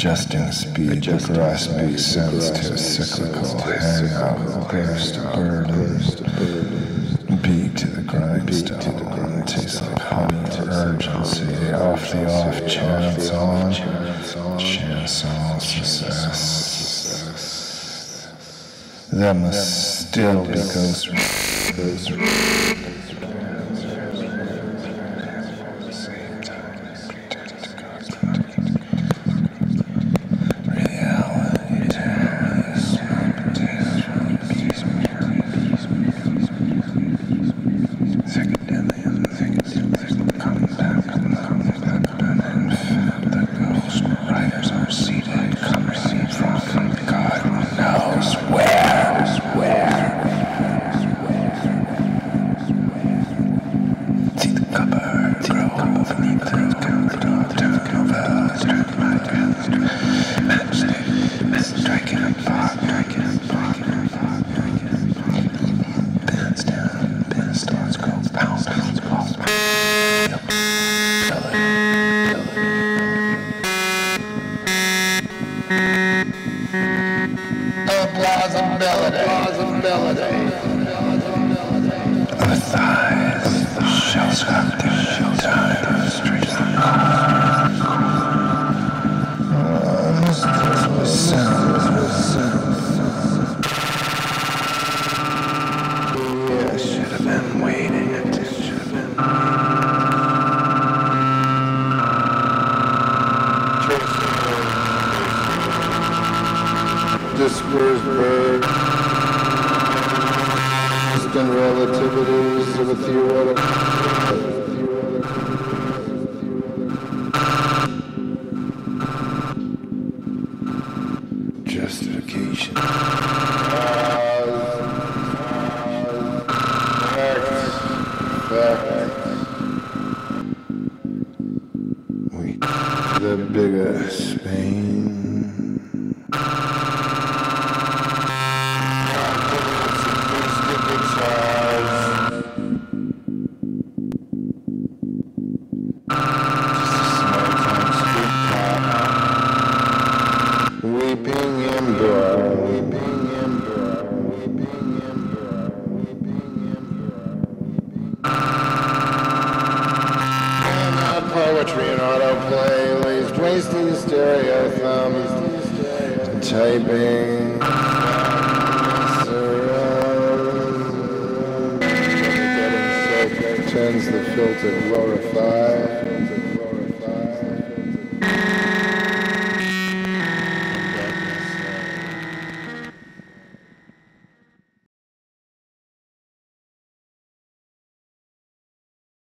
Adjusting speed, the grass makes sense to a cyclical hangout, burst of burden, beat to the grindstone, tastes like honey or urgency, off the off, chance on, chance on success. That must still be ghost. Of thighs, shell-scooped in time, streets of should have been waiting. Dispersed birds, distant relativities of a theoretical. Justification. The bigger Spain. Weeping emperor, weeping emperor, weeping emperor, weeping emperor. And our poetry and autoplay lays wasting stereo thumbs, typing. Turns the filter glorified.